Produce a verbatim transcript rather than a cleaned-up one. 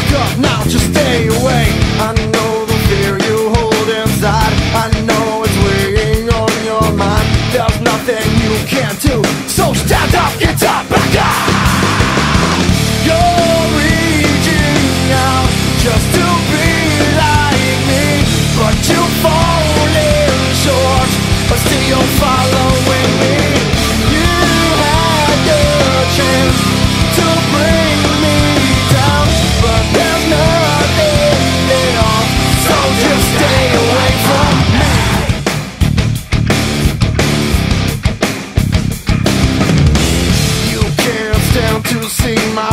back up now, just stay away. I know the fear you hold inside, I know it's weighing on your mind. There's nothing you can't do, so stand up, get up, back up. You're reaching out just to be like me, but you're falling short, but still you're following me. You had your chance to bring me down, but there's nothing there, so just stay away from me. You can't stand to see my